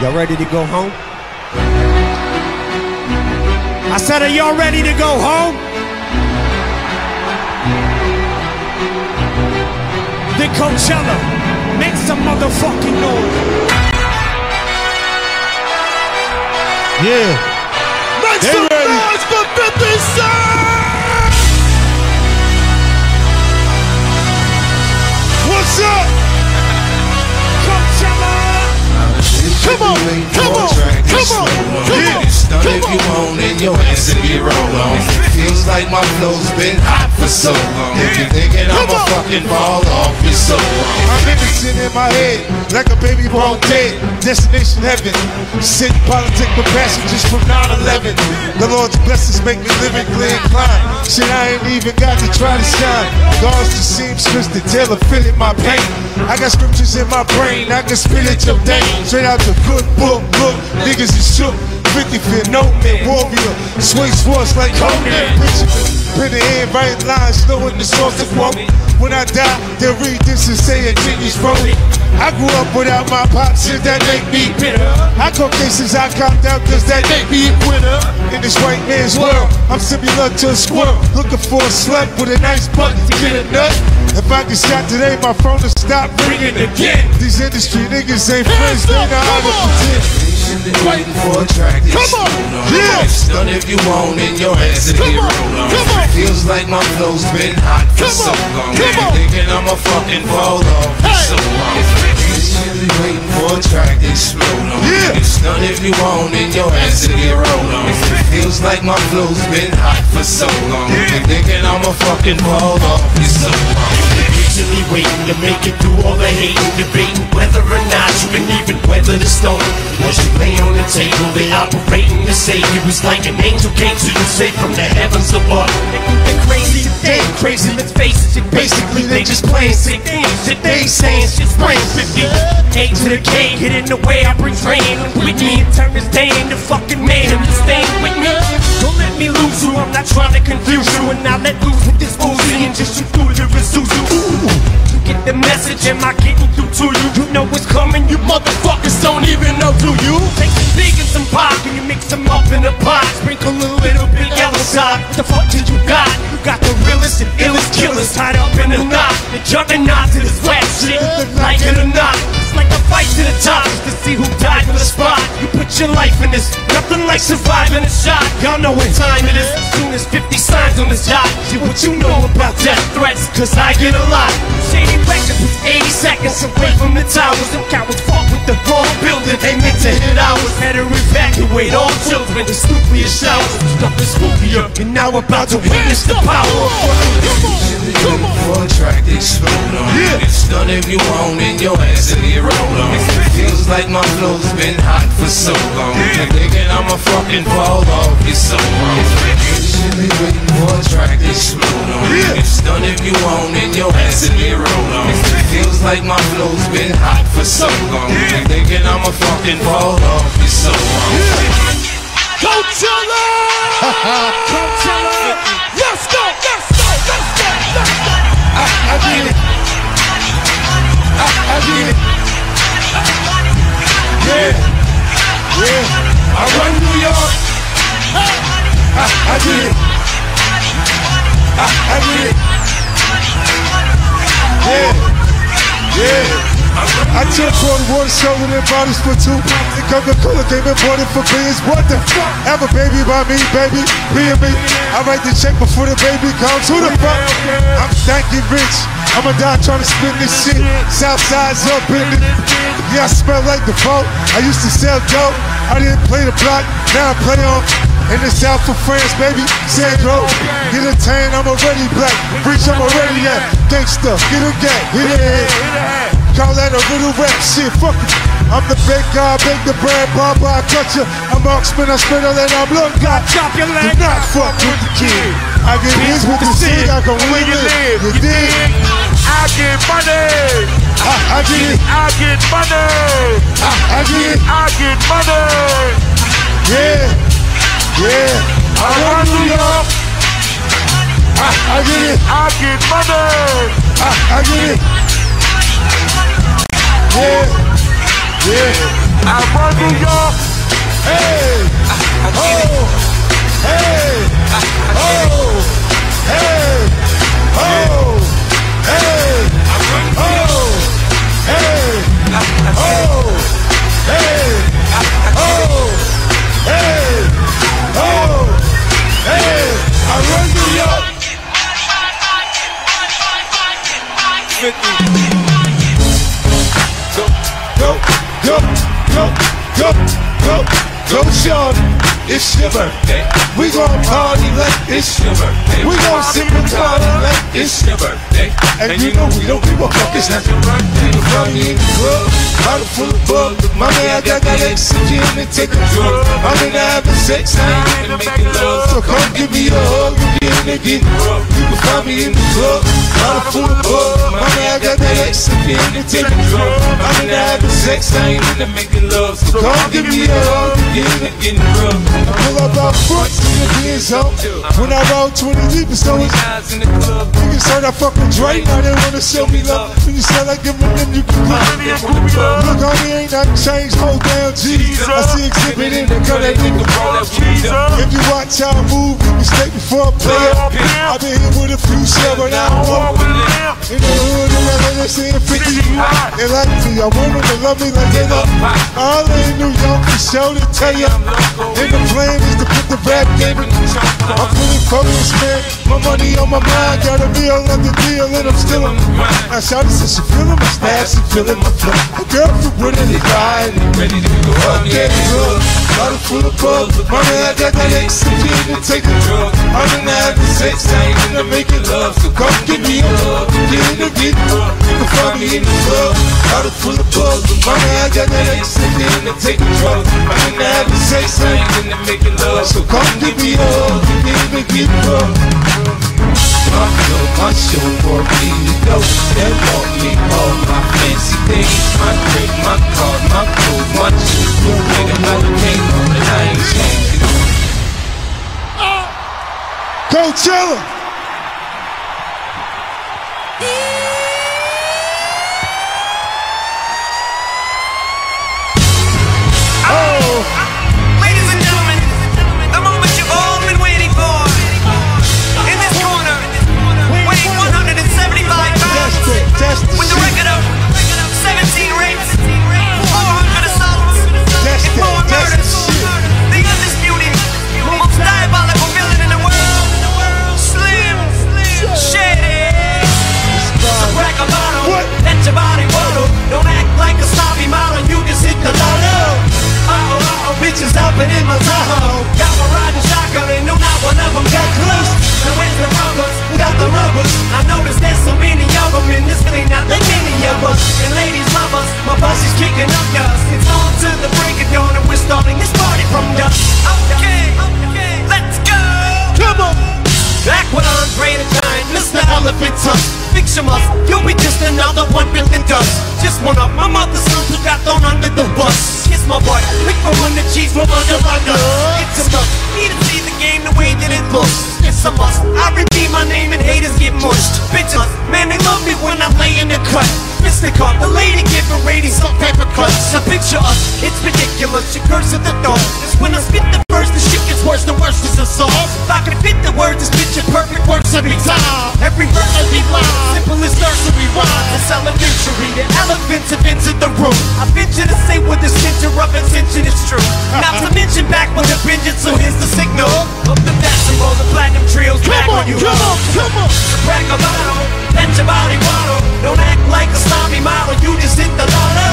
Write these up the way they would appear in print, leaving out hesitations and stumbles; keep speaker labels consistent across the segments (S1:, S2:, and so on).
S1: Y'all ready to go home? I said, are y'all ready to go home? The Coachella, make some motherfucking noise.
S2: Yeah.
S3: Make some noise for 50 Cent! What's up?
S1: Coachella!
S3: Come on, come on, come on, come on.
S4: Stun if you want and your hands to get roll on. Feels like my flow's been hot for so long. If you're thinking I'ma fucking fall off, you're so wrong.
S3: I'm innocent in my head, like a baby born dead. Destination heaven, sit politic with passengers from 9/11. The Lord's blessings make me lyrically inclined. Shit, I ain't even got to try to shine. God's the seamstress, the tailor fitted my pain. I got scriptures in my brain, I can spit it your day. Straight out the good book, look, niggas is shook. 50th no man, warrior, sway sports like Conan. Pin the hand, write lines, knowing the source of quote. When I die, they'll read this and say a genius wrote it. I grew up without my pops, shit that make me bitter. I caught cases I copped out cause that make me a quitter. In this white man's world, I'm similar to a squirrel, looking for a slut with a nice butt to get a nut. If I get shot today, my phone will stop ringing again. These industry niggas ain't friends, they know how to pretend.
S4: Waiting for a track.
S3: Come on, yeah.
S4: Stun if you want and your hands to get roll on. Feels like my flow's been hot for so long. If you're thinking I'ma fucking fall off, you're so wrong. Patiently waiting for a track to explode on. Stun if you want and your hands to get roll on. Feels like my flow's been hot for so long. If you're thinking I'ma fucking fall off, you're so wrong.
S5: Patiently waiting to make it through all the hating, debating whether or not you can even weather the storm. As you lay on the table, they operating to say you was like an angel came to you, say from the heavens above. They're crazy today, crazy, let's face it. Basically, they just playing sick things. Shit they ain't saying, shit's brain 50. A to the K, get in the way, I bring rain with me and turn this day into fucking man. You staying with me? Don't let me lose you, I'm not trying to confuse you. And now let loose with this Uzi and just shoot through the Isuzu. You get the message, am I getting through to you? You know what's coming, you motherfuckers don't even know, do you? Take some pig and some pop and you mix them up in a pot. Sprinkle a little bit yellow side. What the fuck did you got? You got the realest and illest killers tied up in a knot. The juggernaut to this rap shit, like it or not. It's like a fight to the top just to see who died on the spot. You put your life in this, nothing like surviving a shot. Y'all know what time it is. As soon as 50 signs on this yacht. See what you know about death threats, cause I get a lot. Shady Records was 80 seconds away from the towers. Them cowards fought with the wrong building. They meant to hit ours. Had to evacuate all children to nuclear showers. Stuff is spookier, and now about to witness the power of
S4: Come on. For a track to explode on. Stun if you want and your hands to get roll on. Feels like my flow's been hot for so long. You're thinking I'ma fucking fall off, you're so wrong. Patiently waiting for a track to explode on. Stun if you want and your hands to get roll on. Feels like my flow's been hot for so long. You're thinking I'ma fucking fall off, you're so wrong.
S3: Coachella! Coachella! Let's go! Let's go! Let's go! Let's go! I did it! I did it! Yeah! I run New York! I did it! I did it! Yeah! I took on the water show with them bottles for two. The Coca-Cola came and bought it for billions. What the fuck? Have a baby by me, baby. Be me. I write the check before the baby comes. Who the fuck? I'm stanky rich. I'ma die trying to spin this shit. Southside's up in it. Yeah, I smell like the boat. I used to sell dope. I didn't play the block. Now I play on. In the south of France, baby. Sandro. Get a tan, I'm already black. Preach, I'm already at. Gangsta, get a gang. Hit a head. Call that a little rap shit, fuck it. I'm the big guy, bake the bread, Baba, I cut ya. I'm marksman, I spit all that, I'm blood guy.
S1: Chop your leg.
S3: Do not fuck with the kid. I get his with the stick, I can win it. You dig?
S6: I get money.
S3: I get it.
S6: I get money.
S3: I get it.
S6: I get money.
S3: Yeah. Yeah. I run New York. I get it.
S6: I get money.
S3: I get it. Yeah.
S6: I run New York.
S3: Hey, oh, hey, oh, hey, oh, hey, oh, hey, oh, hey, oh, hey, oh, hey, I run New York.
S4: 50.
S3: Go, Sean, it's your birthday. We gon' party like it's your birthday. We gon' sing and party like it's your birthday. And you know we don't give a fuck, it's not your birthday. You find me in the club, bottle full of bug. Mommy, I got that oxygen and take a drug. I'm in having sex, I ain't into making love. So come give me a hug, you get in there getting rough. You can find me in the club, bottle full of bug. Mommy, I got that oxygen and take a drug. I'm in having sex, I ain't into making love. So come give me a hug, you get in there getting rough. I pull up out front, see the beers on. When I roll 20 deep, it's always
S4: in the club.
S3: niggas heard I fuck with Dre, now they wanna show me love. When you sell like giving them, you can look on me, ain't nothing changed, hold down G. I see exhibit in the cut that nigga roll that weed up. If you watch how I move, you stay before I play up. I've been here with a few shells, but I don't walk with them. In the hood, they're saying 50. They like me, I want them to love me like they love me. All in New York for show to tell ya. And the plan is to put the rap game in the trunk. I'm fully focused, man. My money on my mind, got a meal on the deal, and I'm still on the grind. I shot it, said she feeling my style, she feeling my flow. A girl from Britain, they ride, ready to go up there, club. Bottle full of bug, mommy, I got that oxygen to take a drug. I'm in the having sex, I ain't into making love. So come give me a hug, get in the get rough. You can find me in the club, bottle full of bug. Mommy, I got that oxygen to take a drug. I'm in the having sex, I ain't into making love. So come give me a hug, get in the get rough. My show for me to go and want me all my fancy things, my drink, my car, my clothes, my shoes. Nigga, I can't hold it, I ain't changing. Coachella.
S7: Ladies and gentlemen, the moment you've all been waiting for. In this corner, weighing 175 pounds, with a record of 17 rapes, 400 assaults, and 4 murders, the undisputed, most diabolical villain in the world, Slim Shady. So crack a bottle, let your body waddle. Don't act like a sloppy model, you just hit the lotto. Bitches hopping in my Tahoe. Got my riding shotgun and no, not one of them got close. Now where's the rubbers? Who got the rubbers? I noticed there's so many of them in this clean, not that many of us. And ladies love us, my boss is kicking up dust. It's on to the break of dawn and we're starting this party from dusk. Okay, let's go. Come on. Back with Andre the Giant, Mr. Elephant Tusk. Fiction must, you'll be just another 1 billion dust. Just one of my mother's sons who got thrown under the bus. Kiss my butt, lick for when the cheese from under my nose. It's a must, need to see the game the way that it looks. It's a must, I repeat my name and haters get mushed. Bitches, man, they love me when I lay in the cut. Mr. Caught, the lady giving ratings on paper cuts. Now picture us, it's ridiculous, you curse at the thought. It's when I spit the verse, the shit gets worse, the worst is the song. If I could fit the words, this picture perfect works every time. Every verse, every line, simple as nursery rhyme. It's elementary, the elephants have entered the room. I venture to say with the center of attention is true. Not to mention back with a vengeance, so here's the signal of the basketball, the platinum trio's back on you. Come on, so crack a bottle, let your body waddle. Don't act like a sloppy model, you just hit the lotto.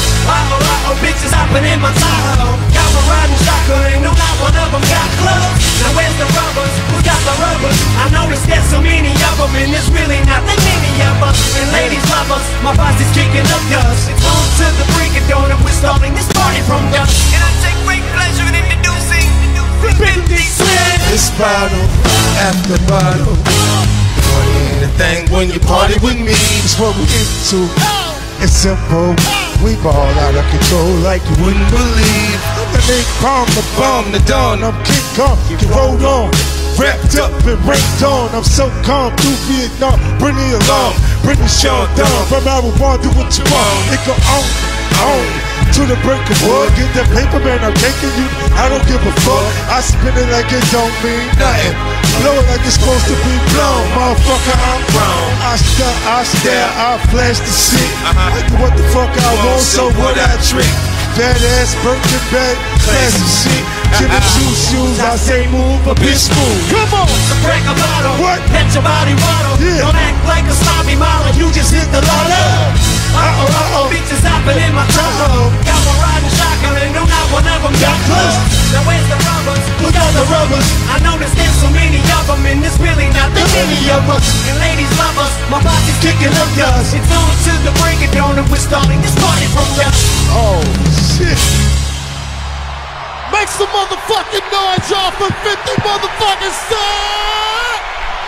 S7: Bitches hopping in my Tahoe. Got my riding shotgun, ain't no, not one of them got clothes. Now where's the rubbers? Who got the rubbers? I noticed there's so many of them, and there's really not that many of us. And ladies love us, my boss is kicking up dust. It's on to the break of dawn, and we're starting this party from dusk. And I take great pleasure in introducing 50 Cent.
S3: This bottle after bottle. Money ain't a thing when you party with me. It's what we into. It's simple. We ball out of control like you wouldn't believe. The big bomb the dawn. I'm King Kong, you rolled on. Wrapped up and ranked on. I'm so calm through Vietnam. Bring the alarm, bring the show down. From our one, do what you want. It go on. to the break of wood. Get that paper, man, I'm taking you. I don't give a fuck. I spin it like it don't mean nothing. Blow it like it's supposed to be blown. Motherfucker, I'm grown. I stunt, I stare, I flash the shit. I do what the fuck I want, so what I trick. Badass, Birkin bag, classy shit. Jimmy Choo shoes, I say move, a bitch move. Come on!
S5: So crack a bottle,
S3: What?
S5: let your body waddle.
S3: Yeah.
S5: Don't act like a sloppy model, you just hit the lotto. Uh-oh, bitches hopping in my trouble. Got one riding shotgun and no, not one of them got close. Now where's the rubbers? Look out the rubbers. I noticed there's so many of them and it's really not that many of us. And ladies love us, my body's kicking up dust. It's on to the break of dawn and we're starting this party from dust.
S3: Oh, shit.
S2: Make some motherfucking noise, y'all, for 50 motherfucking cents!